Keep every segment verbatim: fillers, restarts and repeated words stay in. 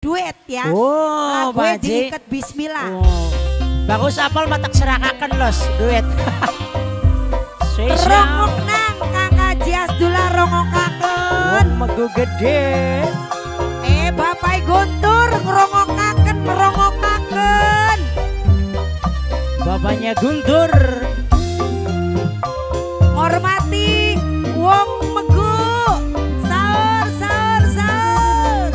duet ya. Oh, gue diikat bismillah. Oh. Bagus apal matak serakakan los duet. Rongok nang kakak Jias dula rongokaken. Oh, megu gede. Eh bapak Guntur ngerongokaken merongokaken. Bapaknya Guntur ngormati wong megu. Sahur sahur sahur.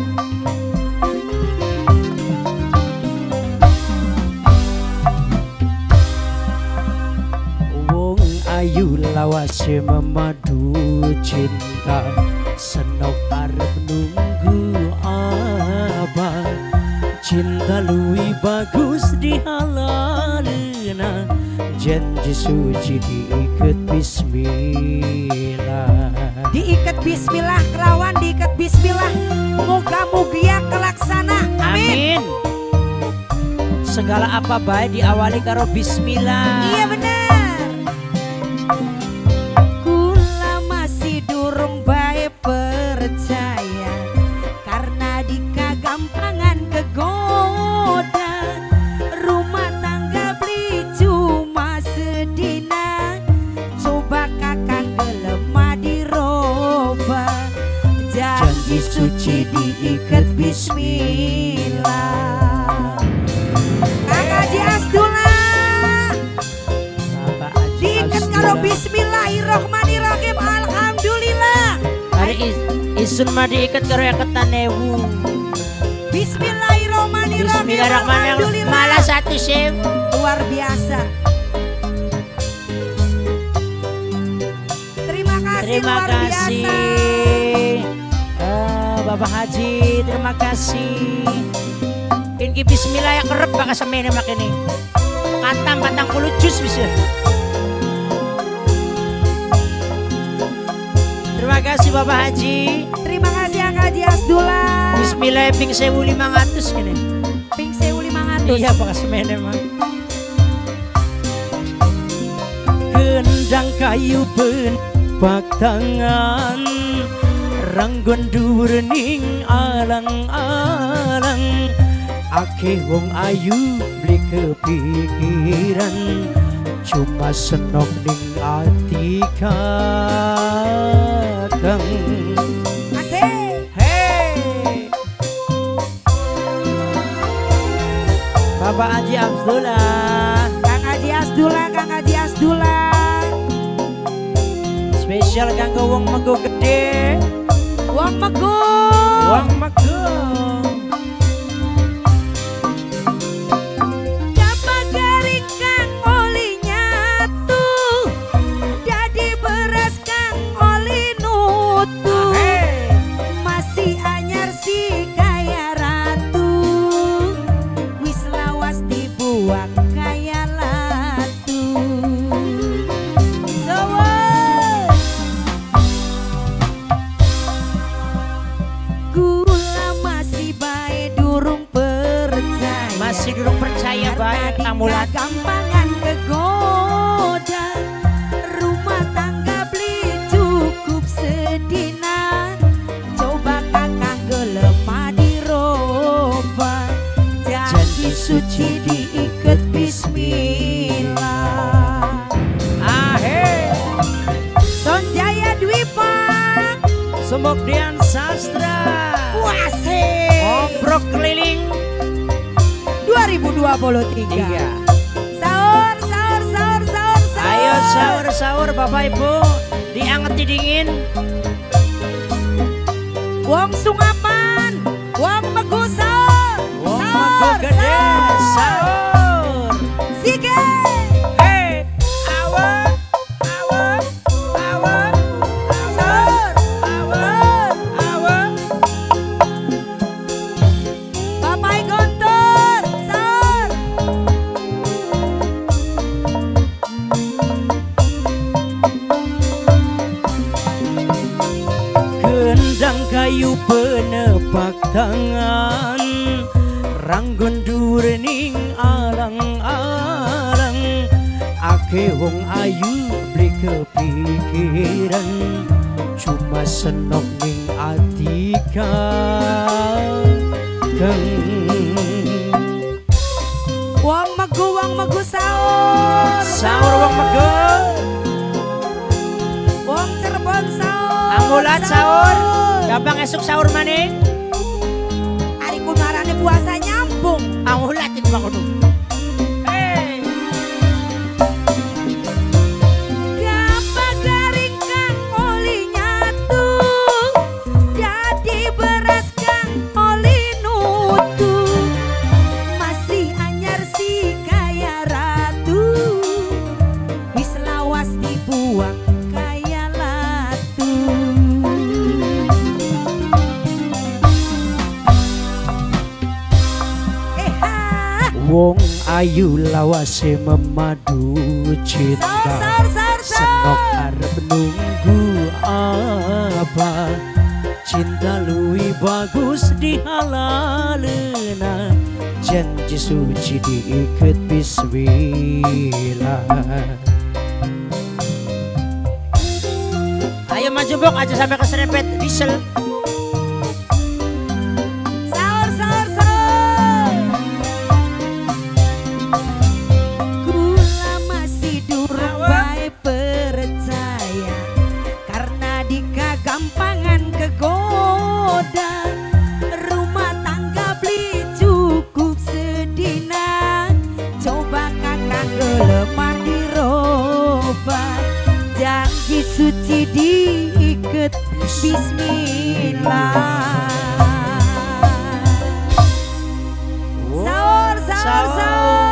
wong ayu lawas memadu cinta senok arep nunggu abah cinta luwi bagus dihalalina janji suci diikat bismillah Diikat bismillah kelawan diikat bismillah moga mugia kelaksana amin. Amin. Segala apa baik diawali karo bismillah. Iya benar. Kula masih durung bae percaya karena dikagampangan kegoda rumah tangga beli cuma sedina coba kakang gelemah diroba janji suci diikat bismillah. Kakak Jias dula diikat karo bismillahirrohmanirrohim alhamdulillah. Hari is, isun mah diikat karo yaketan ewu. Bismillahirrohmanirrohim Bismillahirrahmanirrahim. Malah satu sim. Luar biasa. Terima kasih Terima luar kasih biasa. Eh, Bapak Haji, terima kasih. Ini bismillah ya kerep baka semene makini. Katang katang puluh jus bisa. Terima kasih Bapak Haji. Terima kasih Kakak Jias dula. Bismillah ping sewu lima ratus gini. Ping sewu lima ratus. Iya baka semene mah. Kendang kayu penpak tangan ranggon dhuwur ning alang-alang ake wong ayu beli kepikiran cuma senok ning ati kakang. Asik. Hey Bapak Haji Abdullah, Kang Haji Asdula, Kang Haji Asdula. spesial kanggo wong mego gede. Wong megu. Wong mego. Japa garing kang oli nyatu. Jadi beras kang oli nutu. Hey. Masih anyar si kaya ratu. Wis lawas dibuang kaya latu. Sowo. Gula masih bae durung percaya. Masih durung percaya bae kamu lat. Gampangan kegoda rumah tangga beli cukup sedina coba kakang gelemah diroba janji suci diikat bismillah. Ahe. Sonjaya Dwipa Sumuk Dian Sastra. Wasih Obrok keliling. dua ribu dua puluh tiga. Iya. Sahur sahur sahur sahur sahur. Ayo sahur sahur Bapak Ibu, dianget dingin. Wong sungapan, wong megu sahur. Wong Sahur, mego gede sahur. sahur. Sige. Hey, awan, awan, awan, Sahur, awan, awan. Bapak Guntur, sahur. Kendang kayu penepak tangan ranggon dhuwur ning alang-alang ake wong ayu beli kepikiran cuma senok ning ati kakang. ageng. Wong megu wong megu sahur. Sahur wong megu. Wong Cirebon sahur. Anggulat sahur. Gampang esuk sahur maning. Ari kumarane puasa nyambung. Anggulat itu bang kudu. Hey. Gapa garing kang oli nyatu. Jadi beras kang oli nutu. Masih anyar si kaya ratu. Wis lawas dibuang kaya latu. Eh ha. Wong ayu lawase memadu cinta. Sar sar sar Senok sar. arep nunggu apa? Cinta lui bagus dihalalena. Janji suci diikat bismillah. Ayo maju bok aja sampai keserempet diesel. Sahur sahur sahur. Gula masih durung bae percaya karena dikagampangan kegoda. Rumah tangga beli cukup sedina. Coba kakak gelemah dirobat. Janji suci diikat bismillah. Sahur sahur sahur.